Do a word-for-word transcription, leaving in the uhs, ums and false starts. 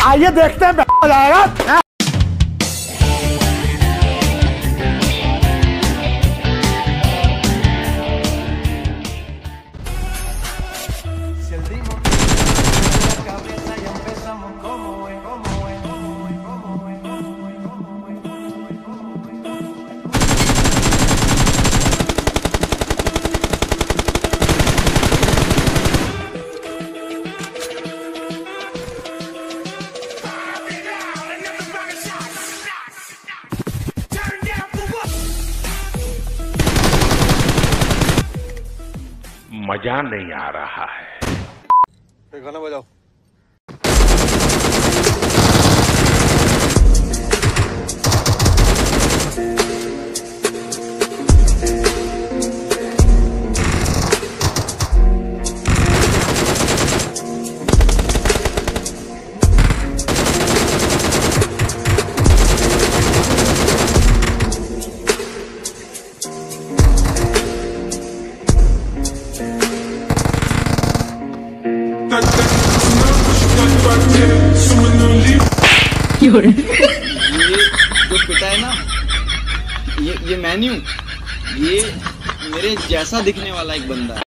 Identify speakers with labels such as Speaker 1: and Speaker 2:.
Speaker 1: आइए देखते हैं हो जाएगा।
Speaker 2: मजा नहीं आ रहा है।
Speaker 3: गाना बजाओ।
Speaker 4: ये जो पिटा है ना, ये ये मेन्यू, ये मेरे जैसा दिखने वाला एक बंदा है।